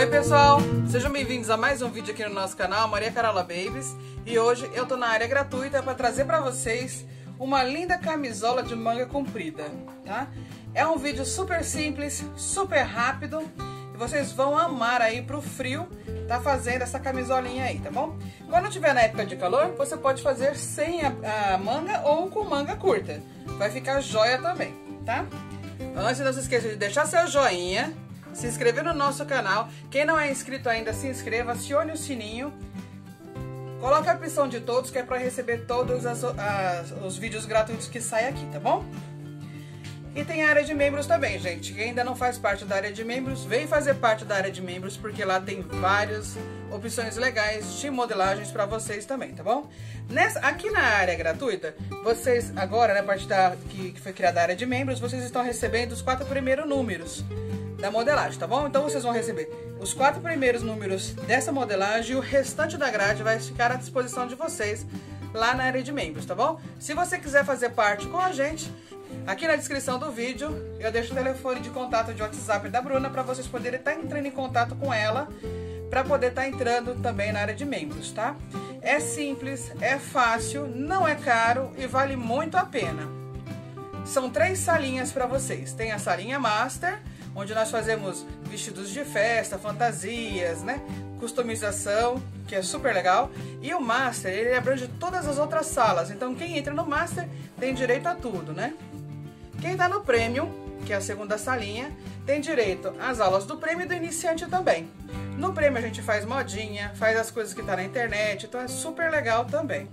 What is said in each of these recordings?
Oi pessoal, sejam bem-vindos a mais um vídeo aqui no nosso canal, Maria Carola Babies. E hoje eu tô na área gratuita para trazer para vocês uma linda camisola de manga comprida, tá? É um vídeo super simples, super rápido e vocês vão amar aí pro frio tá fazendo essa camisolinha aí, tá bom? Quando tiver na época de calor, você pode fazer sem a manga ou com manga curta. Vai ficar joia também, tá? Antes, não se esqueça de deixar seu joinha, se inscrever no nosso canal. Quem não é inscrito ainda, se inscreva, acione o sininho. Coloque a opção de todos, que é para receber todos os vídeos gratuitos que saem aqui, tá bom? E tem a área de membros também, gente. Quem ainda não faz parte da área de membros, vem fazer parte da área de membros, porque lá tem várias opções legais de modelagens para vocês também, tá bom? Aqui na área gratuita, vocês agora, né, a partir que foi criada a área de membros, vocês estão recebendo os 4 primeiros números da modelagem, tá bom? Então vocês vão receber os 4 primeiros números dessa modelagem e o restante da grade vai ficar à disposição de vocês lá na área de membros, tá bom? Se você quiser fazer parte com a gente, aqui na descrição do vídeo eu deixo o telefone de contato de WhatsApp da Bruna para vocês poderem estar entrando em contato com ela, para poder estar entrando também na área de membros, tá? É simples, é fácil, não é caro e vale muito a pena. São 3 salinhas para vocês. Tem a salinha Master, onde nós fazemos vestidos de festa, fantasias, né? Customização, que é super legal. E o Master, ele abrange todas as outras salas. Então quem entra no Master tem direito a tudo, né? Quem tá no Premium, que é a segunda salinha, tem direito às aulas do Premium e do Iniciante também. No Premium a gente faz modinha, faz as coisas que tá na internet, então é super legal também.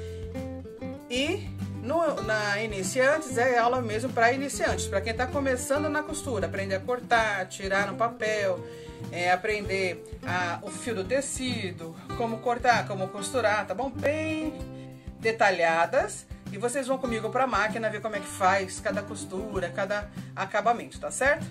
E na Iniciantes é aula mesmo para iniciantes, para quem está começando na costura, aprender a cortar, tirar no papel, aprender o fio do tecido, como cortar, como costurar, tá bom? Bem detalhadas. E vocês vão comigo para a máquina ver como é que faz cada costura, cada acabamento, tá certo?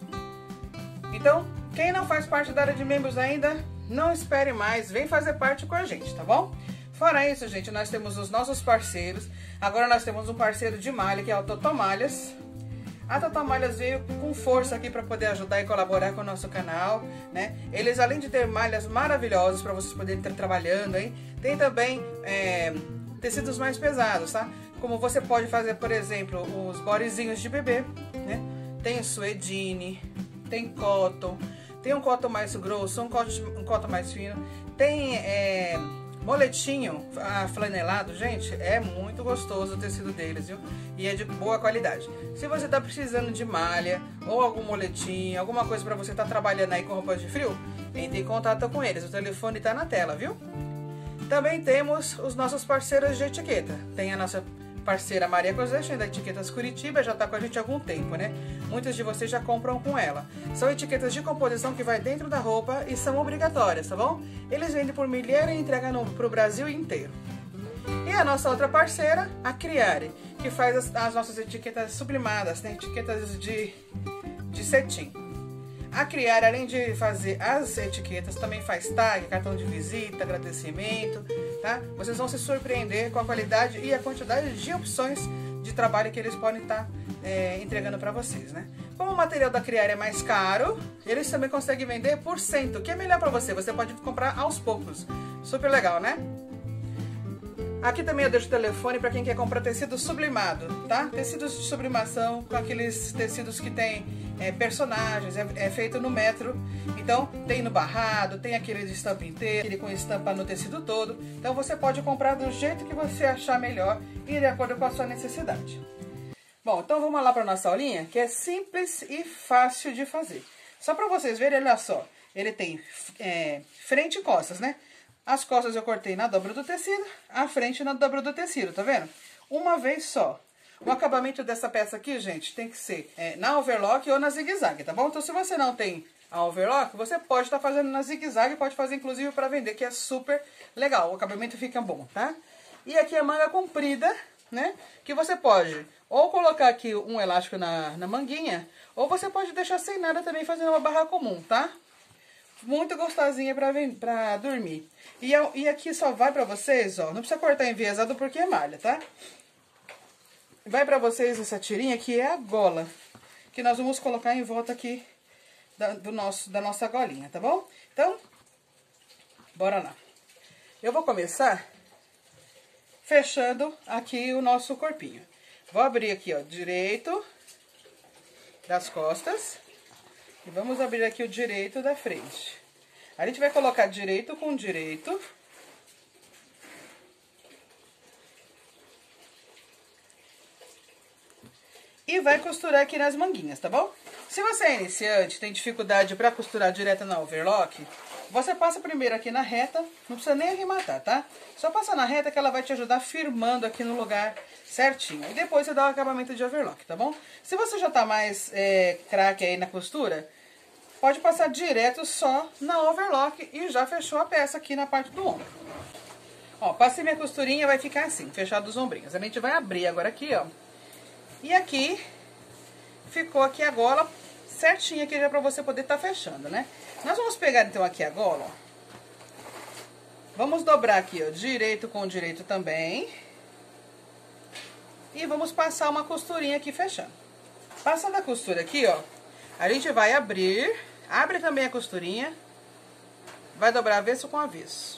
Então, quem não faz parte da área de membros ainda, não espere mais, vem fazer parte com a gente, tá bom? Fora isso, gente, nós temos os nossos parceiros. Agora nós temos um parceiro de malha, que é o Totomalhas. A Totomalhas veio com força aqui para poder ajudar e colaborar com o nosso canal, né? Eles, além de ter malhas maravilhosas para vocês poderem estar trabalhando aí, tem também tecidos mais pesados, tá? Como você pode fazer, por exemplo, os bodyzinhos de bebê, né? Tem suedine, tem cotton, tem um cotton mais grosso, um cotton mais fino, tem moletinho aflanelado, gente, é muito gostoso o tecido deles, viu? E é de boa qualidade. Se você tá precisando de malha ou algum moletinho, alguma coisa para você estar trabalhando aí com roupas de frio, entre em contato com eles, o telefone tá na tela, viu? Também temos os nossos parceiros de etiqueta. Tem a nossa parceira Maria Cosechin, da Etiquetas Curitiba, já tá com a gente há algum tempo, né? Muitos de vocês já compram com ela. São etiquetas de composição que vai dentro da roupa e são obrigatórias, tá bom? Eles vendem por milheira e entregam pro Brasil inteiro. E a nossa outra parceira, a Criare, que faz as nossas etiquetas sublimadas, né? Etiquetas de cetim. A Criare, além de fazer as etiquetas, também faz tag, cartão de visita, agradecimento, tá? Vocês vão se surpreender com a qualidade e a quantidade de opções de trabalho que eles podem estar entregando para vocês, né? Como o material da Criare é mais caro, eles também conseguem vender por cento, que é melhor para você. Você pode comprar aos poucos. Super legal, né? Aqui também eu deixo o telefone para quem quer comprar tecido sublimado, tá? Tecidos de sublimação, com aqueles tecidos que tem personagens, é feito no metro. Então, tem no barrado, tem aquele de estampa inteira, aquele com estampa no tecido todo. Então, você pode comprar do jeito que você achar melhor e de acordo com a sua necessidade. Bom, então vamos lá para nossa aulinha, que é simples e fácil de fazer. Só para vocês verem, olha só, ele tem frente e costas, né? As costas eu cortei na dobra do tecido, a frente na dobra do tecido, tá vendo? Uma vez só. O acabamento dessa peça aqui, gente, tem que ser na overlock ou na zigue-zague, tá bom? Então, se você não tem a overlock, você pode estar fazendo na zigue-zague, pode fazer inclusive para vender, que é super legal. O acabamento fica bom, tá? E aqui a manga comprida, né? Que você pode ou colocar aqui um elástico na manguinha, ou você pode deixar sem nada também, fazendo uma barra comum, tá? Muito gostosinha pra dormir. E aqui só vai pra vocês, ó. Não precisa cortar enviesado porque é malha, tá? Vai pra vocês essa tirinha que é a gola, que nós vamos colocar em volta aqui da nossa golinha, tá bom? Então, bora lá. Eu vou começar fechando aqui o nosso corpinho. Vou abrir aqui, ó, direito das costas e vamos abrir aqui o direito da frente. A gente vai colocar direito com direito. E vai costurar aqui nas manguinhas, tá bom? Se você é iniciante, tem dificuldade pra costurar direto na overlock, você passa primeiro aqui na reta, não precisa nem arrematar, tá? Só passa na reta que ela vai te ajudar firmando aqui no lugar certinho. E depois você dá o acabamento de overlock, tá bom? Se você já tá mais craque aí na costura, pode passar direto só na overlock e já fechou a peça aqui na parte do ombro. Ó, passei minha costurinha, vai ficar assim, fechado os ombrinhos. A gente vai abrir agora aqui, ó. E aqui, ficou aqui a gola certinha aqui já pra você poder tá fechando, né? Nós vamos pegar então aqui a gola, ó. Vamos dobrar aqui, ó, direito com direito também. E vamos passar uma costurinha aqui fechando. Passando a costura aqui, ó, a gente vai abrir, abre também a costurinha, vai dobrar avesso com avesso.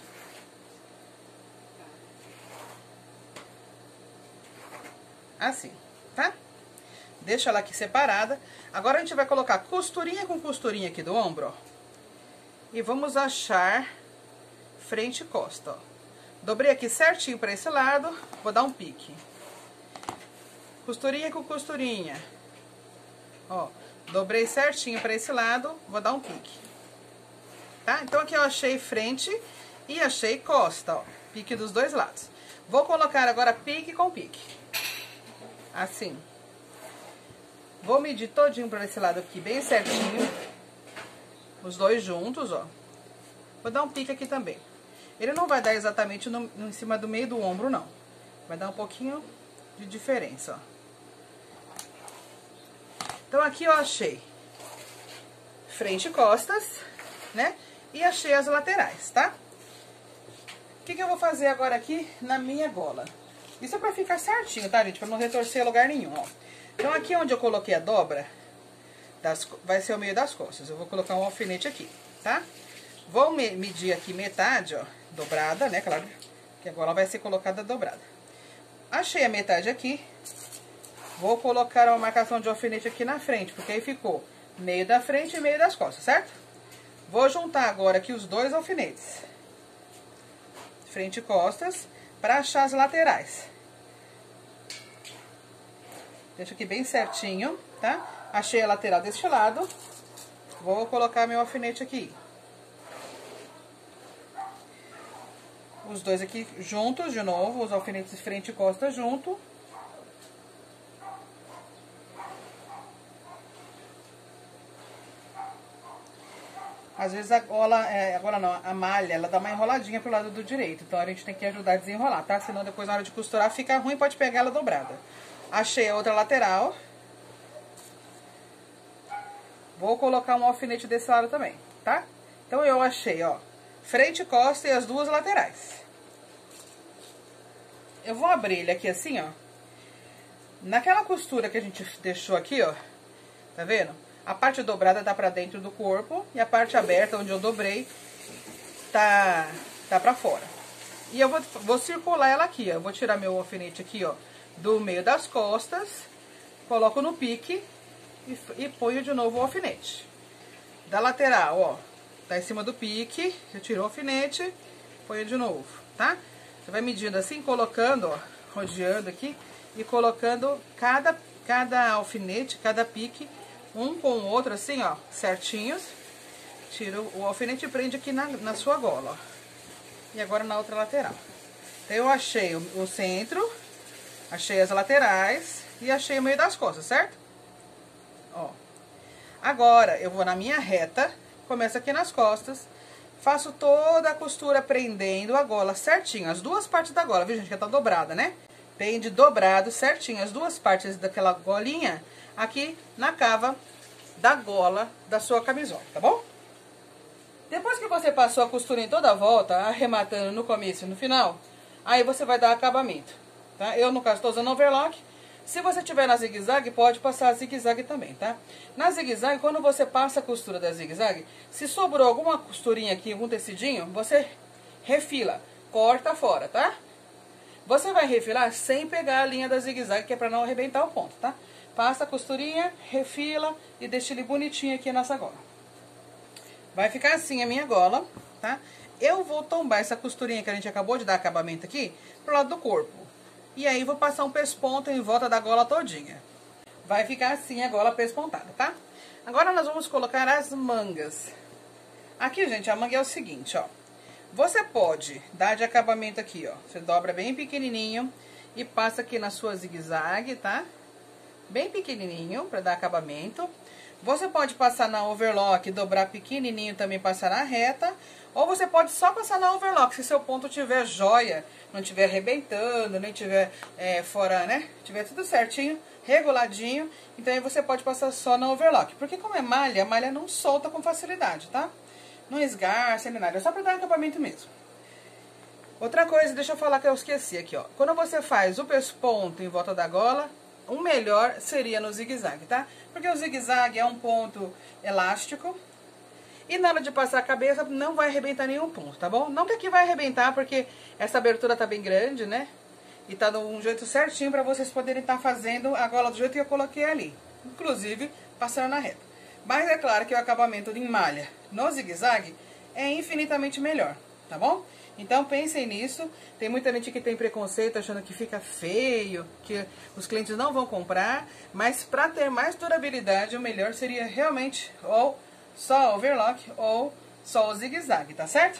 Assim. Tá? Deixa ela aqui separada. Agora a gente vai colocar costurinha com costurinha aqui do ombro, ó. E vamos achar frente e costa, ó. Dobrei aqui certinho pra esse lado, vou dar um pique. Costurinha com costurinha. Ó, dobrei certinho pra esse lado, vou dar um pique. Tá? Então aqui eu achei frente e achei costa, ó. Pique dos dois lados. Vou colocar agora pique com pique. Assim. Vou medir todinho pra esse lado aqui, bem certinho. Os dois juntos, ó. Vou dar um pique aqui também. Ele não vai dar exatamente em cima do meio do ombro, não. Vai dar um pouquinho de diferença, ó. Então, aqui eu achei frente e costas, né? E achei as laterais, tá? O que eu vou fazer agora aqui na minha gola? Isso é pra ficar certinho, tá, gente? Pra não retorcer lugar nenhum, ó. Então, aqui onde eu coloquei a dobra, vai ser o meio das costas. Eu vou colocar um alfinete aqui, tá? Vou medir aqui metade, ó, dobrada, né? Claro que agora vai ser colocada dobrada. Achei a metade aqui. Vou colocar uma marcação de alfinete aqui na frente, porque aí ficou meio da frente e meio das costas, certo? Vou juntar agora aqui os dois alfinetes. Frente e costas, para achar as laterais. Deixa aqui bem certinho, tá? Achei a lateral deste lado. Vou colocar meu alfinete aqui. Os dois aqui juntos, de novo, os alfinetes de frente e costa junto. Às vezes a gola, agora não, a malha, ela dá uma enroladinha pro lado do direito. Então, a gente tem que ajudar a desenrolar, tá? Senão, depois, na hora de costurar, fica ruim, pode pegar ela dobrada. Achei a outra lateral. Vou colocar um alfinete desse lado também, tá? Então, eu achei, ó, frente e costa e as duas laterais. Eu vou abrir ele aqui assim, ó. Naquela costura que a gente deixou aqui, ó, tá vendo? A parte dobrada tá pra dentro do corpo e a parte aberta, onde eu dobrei, tá pra fora. E eu vou circular ela aqui, ó. Eu vou tirar meu alfinete aqui, ó, do meio das costas, coloco no pique e ponho de novo o alfinete. Da lateral, ó, tá em cima do pique, eu tiro o alfinete, ponho de novo, tá? Você vai medindo assim, colocando, ó, rodeando aqui e colocando cada alfinete, cada pique, um com o outro, assim, ó, certinhos. Tira o alfinete e prende aqui na sua gola, ó. E agora na outra lateral. Então, eu achei o centro, achei as laterais e achei o meio das costas, certo? Ó. Agora, eu vou na minha reta, começo aqui nas costas, faço toda a costura prendendo a gola certinho, as duas partes da gola, viu, gente, que tá dobrada, né? Pende dobrado certinho, as duas partes daquela golinha aqui na cava da gola da sua camisola, tá bom? Depois que você passou a costura em toda a volta, arrematando no começo e no final, aí você vai dar acabamento, tá? Eu, no caso, tô usando overlock, Se você tiver na zigue-zague, pode passar a zigue-zague também, tá? Na zigue-zague, quando você passa a costura da zigue-zague, se sobrou alguma costurinha aqui, algum tecidinho, você refila, corta fora, tá? Você vai refilar sem pegar a linha da zigue-zague, que é pra não arrebentar o ponto, tá? Passa a costurinha, refila e deixa ele bonitinho aqui nessa gola. Vai ficar assim a minha gola, tá? Eu vou tombar essa costurinha que a gente acabou de dar acabamento aqui pro lado do corpo. E aí vou passar um pesponto em volta da gola todinha. Vai ficar assim a gola pespontada, tá? Agora nós vamos colocar as mangas. Aqui, gente, a manga é o seguinte, ó. Você pode dar de acabamento aqui, ó. Você dobra bem pequenininho e passa aqui na sua zigue-zague, tá? Bem pequenininho pra dar acabamento. Você pode passar na overlock, dobrar pequenininho também, passar na reta. Ou você pode só passar na overlock, se seu ponto tiver joia, não tiver arrebentando, nem tiver fora, né? Tiver tudo certinho, reguladinho. Então aí você pode passar só na overlock. Porque como é malha, a malha não solta com facilidade, tá? Não esgarça nem nada, é só pra dar acabamento mesmo. Outra coisa, deixa eu falar que eu esqueci aqui, ó. Quando você faz o pesponto em volta da gola, o melhor seria no zigue-zague, tá? Porque o zigue-zague é um ponto elástico. E na hora de passar a cabeça não vai arrebentar nenhum ponto, tá bom? Não que aqui vai arrebentar, porque essa abertura tá bem grande, né? E tá de um jeito certinho pra vocês poderem estar fazendo a gola do jeito que eu coloquei ali. Inclusive, passando na reta. Mas é claro que o acabamento em malha no zigue-zague é infinitamente melhor, tá bom? Então pensem nisso. Tem muita gente que tem preconceito achando que fica feio, que os clientes não vão comprar. Mas pra ter mais durabilidade, o melhor seria realmente ou só overlock ou só o zigue-zague, tá certo?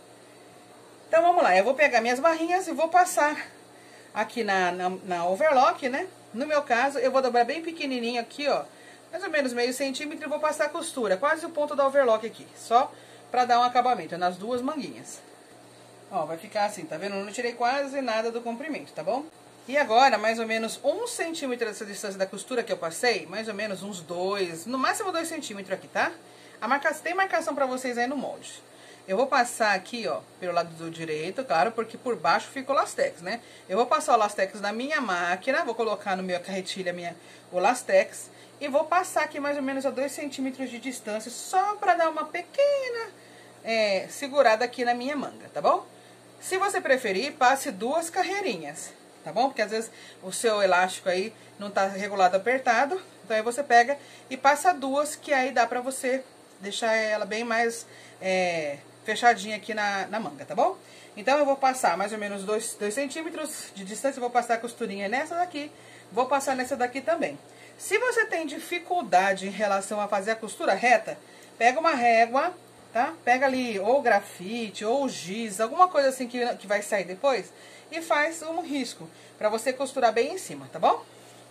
Então vamos lá, eu vou pegar minhas barrinhas e vou passar aqui na overlock, né? No meu caso, eu vou dobrar bem pequenininho aqui, ó, mais ou menos meio centímetro, e vou passar a costura, quase o ponto da overlock aqui, só pra dar um acabamento nas duas manguinhas. Ó, vai ficar assim, tá vendo? Eu não tirei quase nada do comprimento, tá bom? E agora, mais ou menos 1 centímetro dessa distância da costura que eu passei, mais ou menos uns 2, no máximo 2 centímetros aqui, tá? Tem marcação pra vocês aí no molde. Eu vou passar aqui, ó, pelo lado do direito, claro, porque por baixo fica o lastex, né? Eu vou passar o lastex na minha máquina, vou colocar no meu carretilha o lastex e vou passar aqui mais ou menos a 2 centímetros de distância, só pra dar uma pequena segurada aqui na minha manga, tá bom? Se você preferir, passe 2 carreirinhas, tá bom? Porque às vezes o seu elástico aí não tá regulado apertado, então aí você pega e passa 2, que aí dá pra você deixar ela bem mais fechadinha aqui na manga, tá bom? Então eu vou passar mais ou menos 2 centímetros de distância, vou passar a costurinha nessa daqui, vou passar nessa daqui também. Se você tem dificuldade em relação a fazer a costura reta, pega uma régua, tá? Pega ali ou grafite ou giz, alguma coisa assim que vai sair depois, e faz um risco pra você costurar bem em cima, tá bom?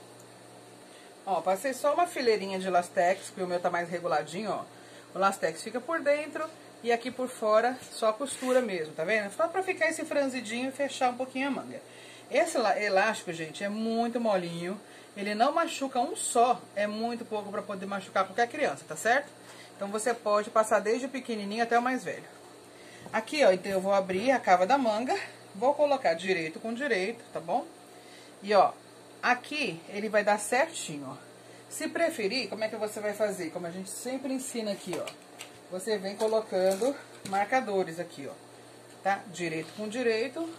Ó, passei só uma fileirinha de lastex, porque o meu tá mais reguladinho, ó. O lastex fica por dentro e aqui por fora só a costura mesmo, tá vendo? Só pra ficar esse franzidinho e fechar um pouquinho a manga. Esse elástico, gente, é muito molinho. Ele não machuca um só, é muito pouco pra poder machucar qualquer criança, tá certo? Então você pode passar desde o pequenininho até o mais velho. Aqui, ó, então eu vou abrir a cava da manga, vou colocar direito com direito, tá bom? E, ó, aqui ele vai dar certinho, ó. Se preferir, como é que você vai fazer? Como a gente sempre ensina aqui, ó. Você vem colocando marcadores aqui, ó. Tá? Direito com direito.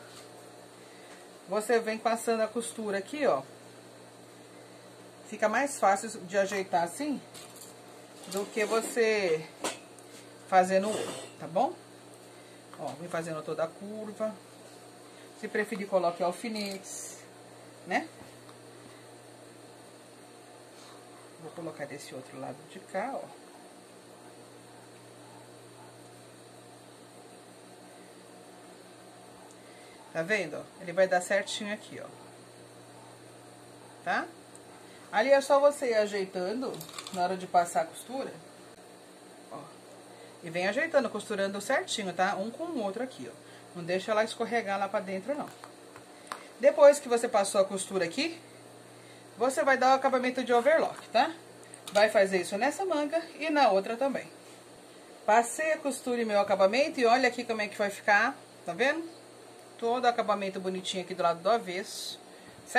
Você vem passando a costura aqui, ó. Fica mais fácil de ajeitar assim do que você fazendo, tá bom? Ó, vem fazendo toda a curva. Se preferir, coloque alfinetes, né? Vou colocar desse outro lado de cá, ó. Tá vendo, ó? Ele vai dar certinho aqui, ó. Tá? Ali é só você ir ajeitando na hora de passar a costura. Ó. E vem ajeitando, costurando certinho, tá? Um com o outro aqui, ó. Não deixa ela escorregar lá pra dentro, não. Depois que você passou a costura aqui, você vai dar o acabamento de overlock, tá? Vai fazer isso nessa manga e na outra também. Passei a costura e meu acabamento e olha aqui como é que vai ficar, tá vendo? Todo o acabamento bonitinho aqui do lado do avesso, certo?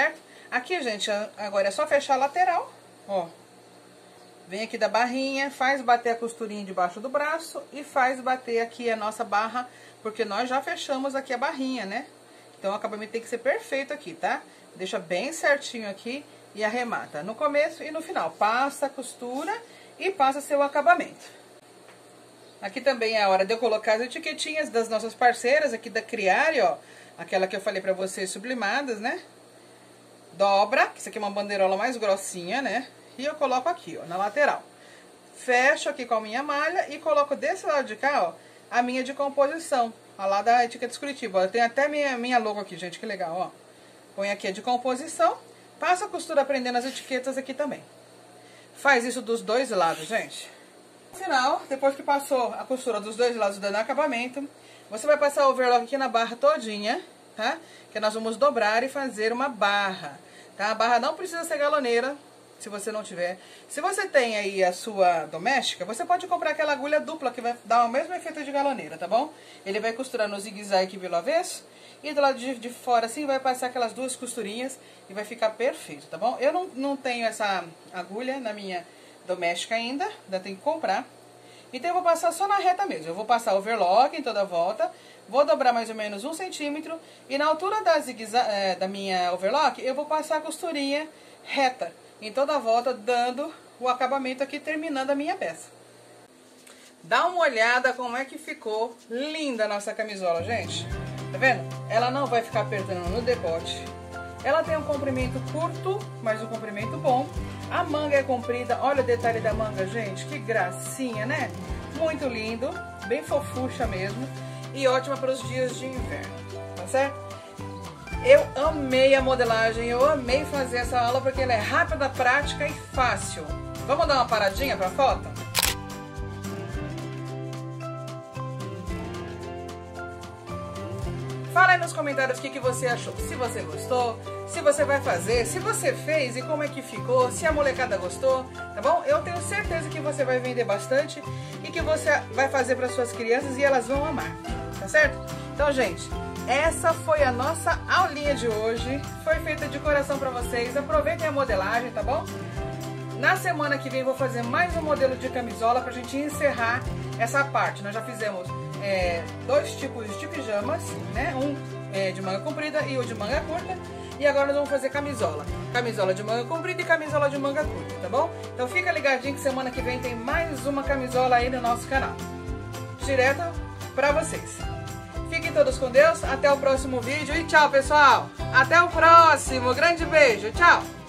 Aqui, gente, agora é só fechar a lateral, ó. Vem aqui da barrinha, faz bater a costurinha debaixo do braço e faz bater aqui a nossa barra, porque nós já fechamos aqui a barrinha, né? Então o acabamento tem que ser perfeito aqui, tá? Deixa bem certinho aqui e arremata no começo e no final. Passa a costura e passa seu acabamento. Aqui também é a hora de eu colocar as etiquetinhas das nossas parceiras aqui da Criare, ó. Aquela que eu falei pra vocês, sublimadas, né? Dobra, que isso aqui é uma bandeirola mais grossinha, né? E eu coloco aqui, ó, na lateral. Fecho aqui com a minha malha e coloco desse lado de cá, ó, a minha de composição. A lá da Etiquetas Curitiba. Ó, tem até minha logo aqui, gente, que legal, ó. Põe aqui a de composição. Passa a costura prendendo as etiquetas aqui também. Faz isso dos dois lados, gente. No final, depois que passou a costura dos dois lados dando acabamento, você vai passar o overlock aqui na barra todinha, tá? Que nós vamos dobrar e fazer uma barra, tá? A barra não precisa ser galoneira, se você não tiver. Se você tem aí a sua doméstica, você pode comprar aquela agulha dupla que vai dar o mesmo efeito de galoneira, tá bom? Ele vai costurar no zigue-zague aqui pelo avesso e do lado de fora assim vai passar aquelas duas costurinhas e vai ficar perfeito, tá bom? Eu não tenho essa agulha na minha doméstica ainda tem que comprar. Então eu vou passar só na reta mesmo. Eu vou passar overlock em toda a volta, vou dobrar mais ou menos 1 centímetro e na altura da minha overlock eu vou passar a costurinha reta em toda a volta, dando o acabamento aqui, terminando a minha peça. Dá uma olhada como é que ficou linda a nossa camisola, gente. Tá vendo? Ela não vai ficar apertando no decote. Ela tem um comprimento curto, mas um comprimento bom. A manga é comprida. Olha o detalhe da manga, gente. Que gracinha, né? Muito lindo. Bem fofucha mesmo. E ótima para os dias de inverno. Tá certo? Eu amei a modelagem. Eu amei fazer essa aula porque ela é rápida, prática e fácil. Vamos dar uma paradinha para a foto? Fala aí nos comentários o que você achou, se você gostou, se você vai fazer, se você fez e como é que ficou, se a molecada gostou, tá bom? Eu tenho certeza que você vai vender bastante e que você vai fazer para suas crianças e elas vão amar, tá certo? Então, gente, essa foi a nossa aulinha de hoje, foi feita de coração para vocês, aproveitem a modelagem, tá bom? Na semana que vem eu vou fazer mais um modelo de camisola pra gente encerrar essa parte. Nós já fizemos dois tipos de pijamas, né? Um de manga comprida e o de manga curta. E agora nós vamos fazer camisola. Camisola de manga comprida e camisola de manga curta, tá bom? Então fica ligadinho que semana que vem tem mais uma camisola aí no nosso canal. Direto pra vocês. Fiquem todos com Deus, até o próximo vídeo e tchau, pessoal! Até o próximo, grande beijo, tchau!